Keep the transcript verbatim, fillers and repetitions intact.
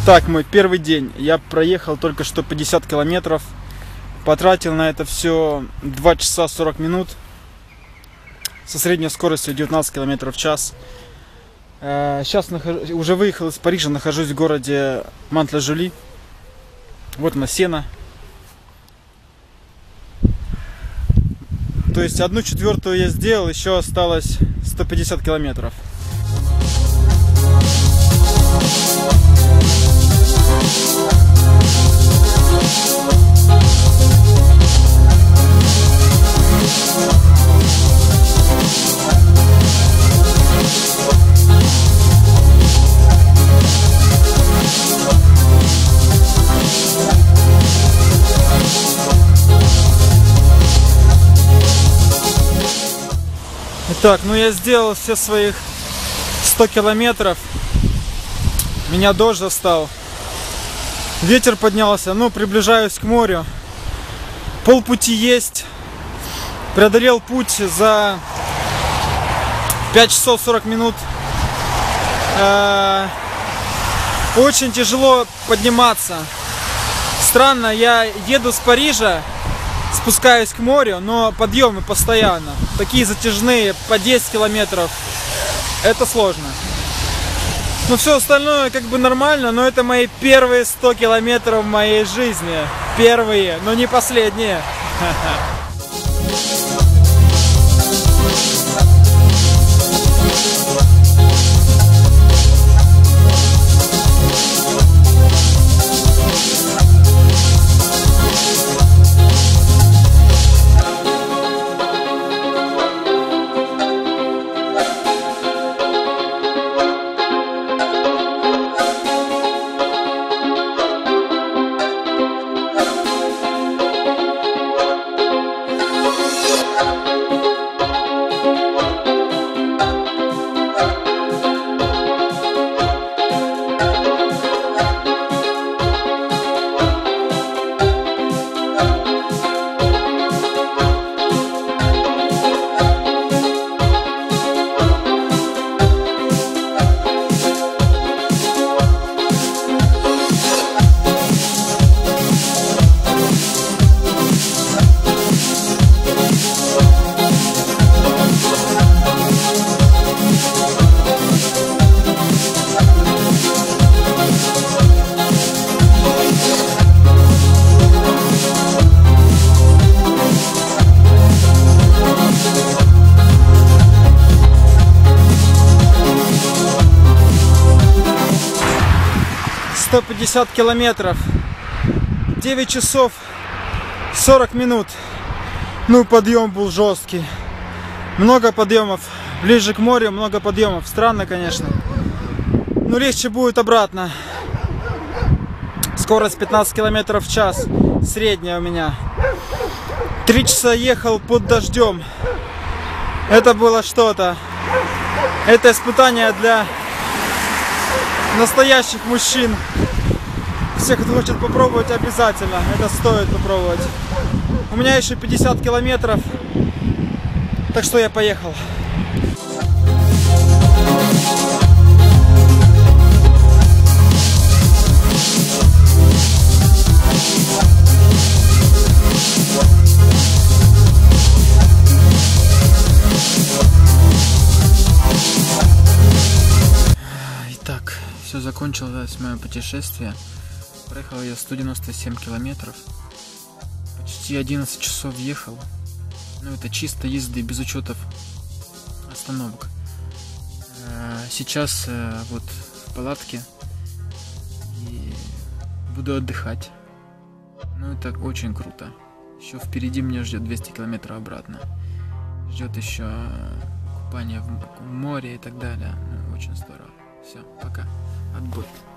Итак, мой первый день. Я проехал только что пятьдесят километров. Потратил на это все два часа сорок минут. Со средней скоростью девятнадцать километров в час. Сейчас нахожусь, уже выехал из Парижа, нахожусь в городе Мант-Ла-Жули. Вот на сено. То есть одну четвертую я сделал, еще осталось сто пятьдесят километров. Так, ну я сделал все своих сто километров. Меня дождь застал. Ветер поднялся, ну приближаюсь к морю. Полпути есть. Преодолел путь за пять часов сорок минут. Очень тяжело подниматься. Странно, я еду с Парижа, спускаюсь к морю, но подъемы постоянно. Такие затяжные, по десять километров. Это сложно. Но все остальное как бы нормально, но это мои первые сто километров в моей жизни. Первые, но не последние. сто пятьдесят километров, девять часов сорок минут. Ну, подъем был жесткий. Много подъемов. Ближе к морю много подъемов. Странно, конечно. Но легче будет обратно. Скорость пятнадцать километров в час. Средняя у меня. Три часа ехал под дождем. Это было что-то. Это испытание для настоящих мужчин. Все, кто хочет попробовать, обязательно. Это стоит попробовать. У меня еще пятьдесят километров. Так что я поехал. Итак, все закончилось мое путешествие. Проехал я сто девяносто семь километров. Почти одиннадцать часов ехал. Ну, это чисто езды, без учетов остановок. Сейчас вот в палатке и буду отдыхать. Ну, это очень круто. Еще впереди меня ждет двести километров обратно. Ждет еще купание в море и так далее. Ну, очень здорово. Все, пока. Отбой.